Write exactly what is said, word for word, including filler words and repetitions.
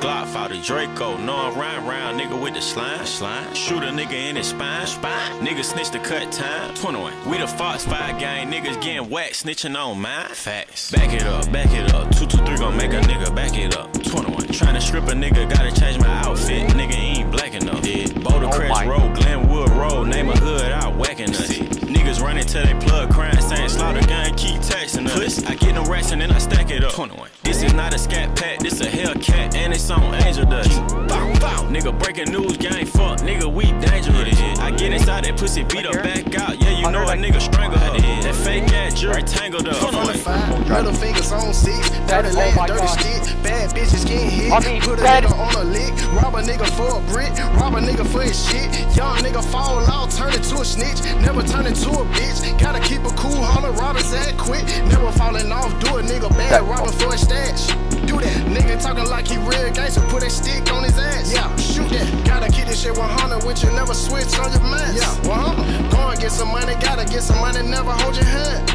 Glock fought the Draco, know I'm round round nigga with the slime. Slime. Shoot a nigga in his spine. Spine. Nigga snitch the cut time. twenty-one. We the Fox five gang, niggas getting whacked, snitching on mine. Facts. Back it up, back it up. two two three gon' make a nigga back it up. twenty-one. Tryna strip a nigga, gotta change my outfit. Nigga ain't black enough. Yeah. Boulder oh Crest Road, Glenwood Road, name a hood out whacking us. Niggas running till they plug crying, saying slaughter gun, keep texting us. I get them racks and then I stack it up. twenty-one. This is not a scat pack, this a Hellcat and it's on Angel Dust. Bow, bow. Nigga breaking news, gang fuck, nigga we dangerous. I get inside that pussy, beat her back out. Yeah, you know a nigga strangle her. That fake ass jury tangled up. twenty-five, middle fingers on six, dirty Oh land, my dirty God. stick, bad bitches getting hit. I mean, Put a that nigga on a lick, rob a nigga for a brick, rob a nigga for his shit. Young nigga fall out, turn into a snitch, never turn into a bitch. Gotta keep a cool, holler, rob his ass quick, never falling off, do a nigga bad, robbing for a stash. Do that, nigga talking like he real gangster, put a stick on his ass. Yeah, shoot that. Gotta keep this shit one hundred with you, never switch on your mask. Yeah, one hundred. Go and get some money, gotta get some money, never hold your hand.